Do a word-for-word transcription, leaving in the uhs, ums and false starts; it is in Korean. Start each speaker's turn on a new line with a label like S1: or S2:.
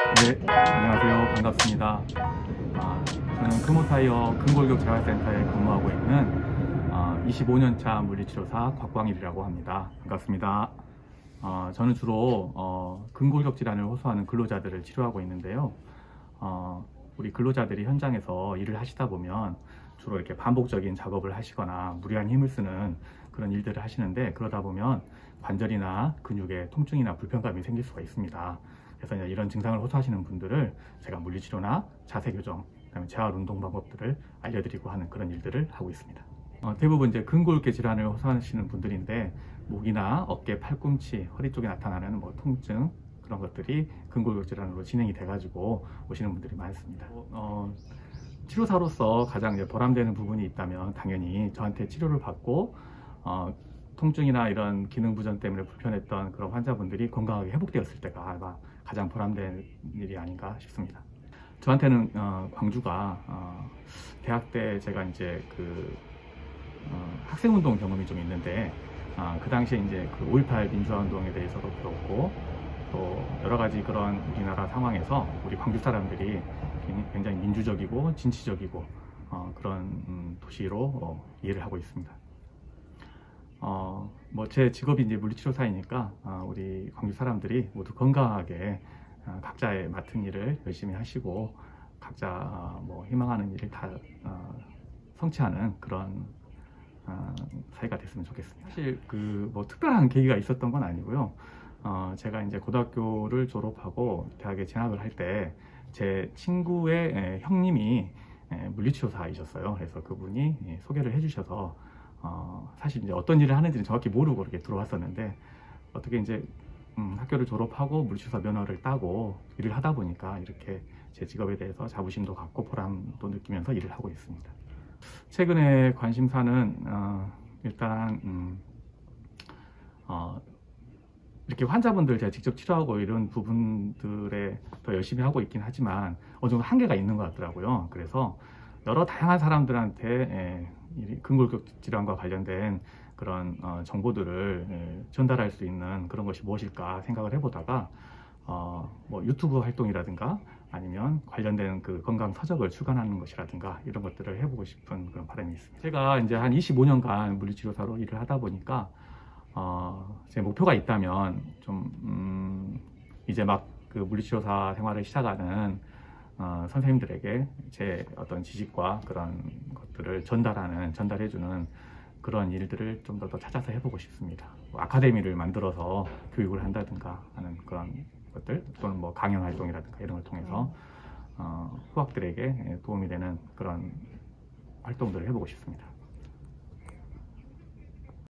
S1: 네, 안녕하세요. 반갑습니다. 아, 저는 금호타이어 근골격 재활센터에 근무하고 있는 아, 이십오 년 차 물리치료사 곽광일이라고 합니다. 반갑습니다. 아, 저는 주로 어, 근골격 질환을 호소하는 근로자들을 치료하고 있는데요. 어, 우리 근로자들이 현장에서 일을 하시다 보면 주로 이렇게 반복적인 작업을 하시거나 무리한 힘을 쓰는 그런 일들을 하시는데, 그러다 보면 관절이나 근육에 통증이나 불편감이 생길 수가 있습니다. 그래서 이제 이런 증상을 호소하시는 분들을 제가 물리치료나 자세교정, 그다음에 재활 운동 방법들을 알려드리고 하는 그런 일들을 하고 있습니다. 어, 대부분 이제 근골격 질환을 호소하시는 분들인데, 목이나 어깨, 팔꿈치, 허리 쪽에 나타나는 뭐 통증, 그런 것들이 근골격 질환으로 진행이 돼가지고 오시는 분들이 많습니다. 어, 치료사로서 가장 이제 보람되는 부분이 있다면 당연히 저한테 치료를 받고 어, 통증이나 이런 기능 부전 때문에 불편했던 그런 환자분들이 건강하게 회복되었을 때가 아마 가장 보람된 일이 아닌가 싶습니다. 저한테는 어, 광주가 어, 대학 때 제가 이제 그 어, 학생운동 경험이 좀 있는데, 어, 그 당시에 이제 그 오일팔 민주화 운동에 대해서도 배웠고, 또 여러 가지 그런 우리나라 상황에서 우리 광주 사람들이 굉장히 민주적이고 진취적이고 어, 그런 음, 도시로 어, 이해를 하고 있습니다. 어, 뭐 제 직업이 이제 물리치료사이니까 어, 우리 광주 사람들이 모두 건강하게 어, 각자의 맡은 일을 열심히 하시고 각자 어, 뭐 희망하는 일을 다 어, 성취하는 그런 어, 사회가 됐으면 좋겠습니다. 사실 그 뭐 특별한 계기가 있었던 건 아니고요. 어, 제가 이제 고등학교를 졸업하고 대학에 진학을 할 때 제 친구의 에, 형님이 에, 물리치료사이셨어요. 그래서 그분이 예, 소개를 해주셔서 어, 사실 이제 어떤 일을 하는지는 정확히 모르고 이렇게 들어왔었는데, 어떻게 이제 음, 학교를 졸업하고 물리치료사 면허를 따고 일을 하다 보니까 이렇게 제 직업에 대해서 자부심도 갖고 보람도 느끼면서 일을 하고 있습니다. 최근에 관심사는 어, 일단 음, 어, 이렇게 환자분들 제가 직접 치료하고 이런 부분들에 더 열심히 하고 있긴 하지만 어느 정도 한계가 있는 것 같더라고요. 그래서 여러 다양한 사람들한테 예, 근골격 질환과 관련된 그런 어, 정보들을 예, 전달할 수 있는 그런 것이 무엇일까 생각을 해보다가 어, 뭐 유튜브 활동이라든가 아니면 관련된 그 건강 서적을 출간하는 것이라든가 이런 것들을 해보고 싶은 그런 바람이 있습니다. 제가 이제 한 이십오 년간 물리치료사로 일을 하다 보니까 어, 제 목표가 있다면 좀 음, 이제 막 그 물리치료사 생활을 시작하는 어, 선생님들에게 제 어떤 지식과 그런 것들을 전달하는 전달해주는 그런 일들을 좀 더 더 찾아서 해보고 싶습니다. 뭐 아카데미를 만들어서 교육을 한다든가 하는 그런 것들, 또는 뭐 강연 활동이라든가 이런 걸 통해서 어, 후학들에게 도움이 되는 그런 활동들을 해보고 싶습니다.